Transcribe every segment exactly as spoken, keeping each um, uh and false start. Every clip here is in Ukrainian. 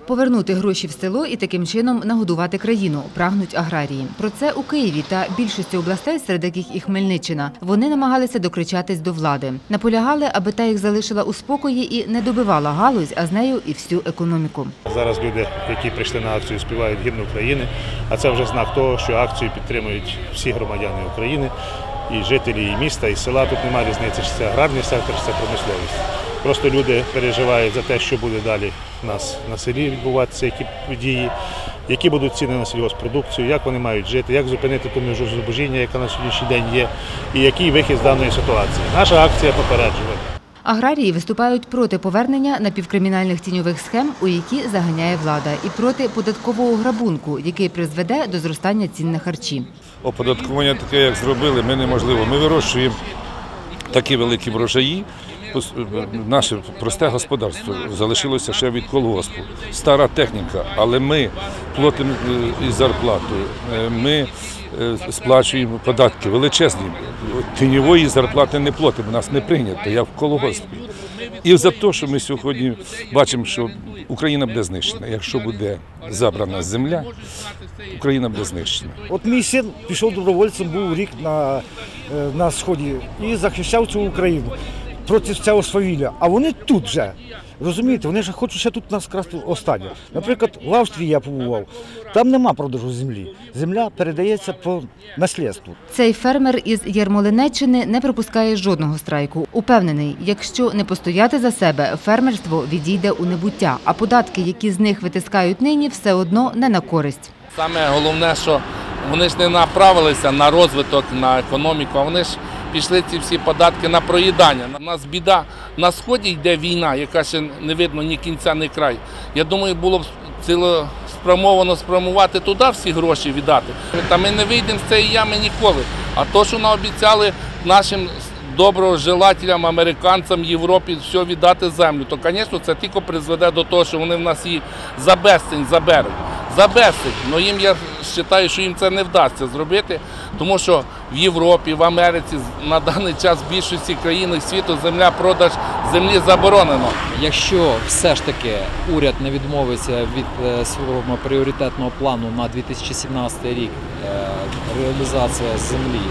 Повернути гроші в село і таким чином нагодувати країну – прагнуть аграрії. Про це у Києві та більшості областей, серед яких і Хмельниччина, вони намагалися докричатись до влади. Наполягали, аби та їх залишила у спокої і не добивала галузь, а з нею і всю економіку. Зараз люди, які прийшли на акцію, співають гімн України, а це вже знак того, що акцію підтримують всі громадяни України, і жителі і міста, і села. Тут немає різниці, чи це аграрний сектор, чи це промисловість. Просто люди переживають за те, що буде далі у нас на селі відбуватися, які події, які будуть ціни на сільгосппродукцію, як вони мають жити, як зупинити ту межу зубожіння, яка на сьогоднішній день є, і який вихід з даної ситуації. Наша акція попереджувальна. Аграрії виступають проти повернення напівкримінальних тіньових схем, у які заганяє влада, і проти податкового грабунку, який призведе до зростання цін на харчі. Оподаткування таке, як зробили, ми неможливо. Ми вирощуємо такі великі врожаї. Наше просте господарство залишилося ще від колгоспу. Стара техніка, але ми платимо із зарплату, ми сплачуємо податки величезні. Тіньової зарплати не платимо, нас не прийнято, я в колгоспі. І за те, що ми сьогодні бачимо, що Україна буде знищена. Якщо буде забрана земля, Україна буде знищена. От мій син пішов добровольцем, був рік на, на Сході і захищав цю Україну проти цього свавілля. А вони тут вже, розумієте, вони ж хочуть ще тут нас красти останнє. Наприклад, в Австрії я побував, там нема продажу землі. Земля передається по наслідству. Цей фермер із Ярмолинеччини не припускає жодного страйку. Упевнений, якщо не постояти за себе, фермерство відійде у небуття, а податки, які з них витискають нині, все одно не на користь. Саме головне, що вони ж не направилися на розвиток, на економіку, а вони ж пішли ці всі податки на проїдання. У нас біда, на Сході йде війна, яка ще не видно ні кінця, ні краю. Я думаю, було б цілеспрямовано спрямувати туди всі гроші віддати. Та ми не вийдемо з цієї ями ніколи. А то, що наобіцяли нашим доброжелателям, американцям, Європі все віддати землю, то, звісно, це тільки призведе до того, що вони в нас її за безцінь заберуть. За безцінь. Але їм, я вважаю, що їм це не вдасться зробити, тому що в Європі, в Америці на даний час в більшості країн світу земля, продаж землі заборонено. Якщо все ж таки уряд не відмовиться від свого пріоритетного плану на дві тисячі сімнадцятий рік, реалізація землі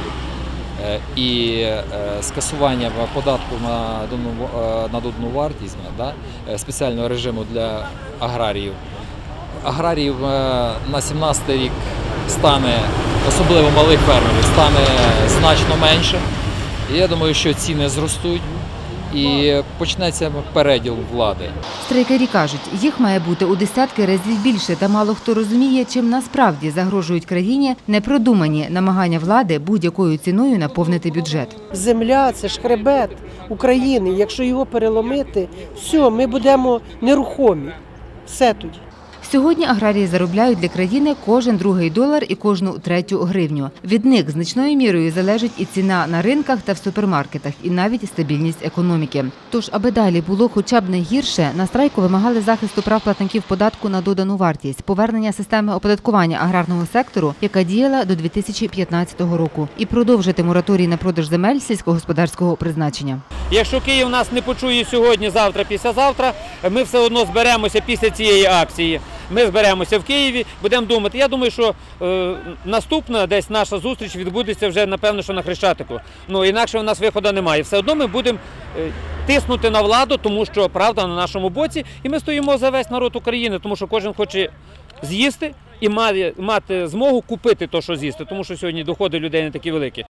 і скасування податку на додану вартість, спеціального режиму для аграріїв, аграріїв на сімнадцятий рік стане, особливо малих фермерів, стане значно менше. І я думаю, що ціни зростуть і почнеться переділ влади. Страйкарі кажуть, їх має бути у десятки разів більше, та мало хто розуміє, чим насправді загрожують країні непродумані намагання влади будь-якою ціною наповнити бюджет. Земля – це ж хребет України. Якщо його переломити, все, ми будемо нерухомі. Все тоді. Сьогодні аграрії заробляють для країни кожен другий долар і кожну третю гривню. Від них значною мірою залежить і ціна на ринках та в супермаркетах, і навіть стабільність економіки. Тож, аби далі було хоча б не гірше, на страйку вимагали захисту прав платників податку на додану вартість, повернення системи оподаткування аграрного сектору, яка діяла до дві тисячі п'ятнадцятого року, і продовжити мораторій на продаж земель сільськогосподарського призначення. Якщо Київ нас не почує сьогодні, завтра, післязавтра, ми все одно зберемося після цієї акції. Ми зберемося в Києві, будемо думати. Я думаю, що е, наступна десь наша зустріч відбудеться вже, напевно, що на Хрещатику. Ну, інакше в нас виходу немає. Все одно ми будемо е, тиснути на владу, тому що правда на нашому боці. І ми стоїмо за весь народ України, тому що кожен хоче з'їсти і мати, мати змогу купити те, що з'їсти, тому що сьогодні доходи людей не такі великі.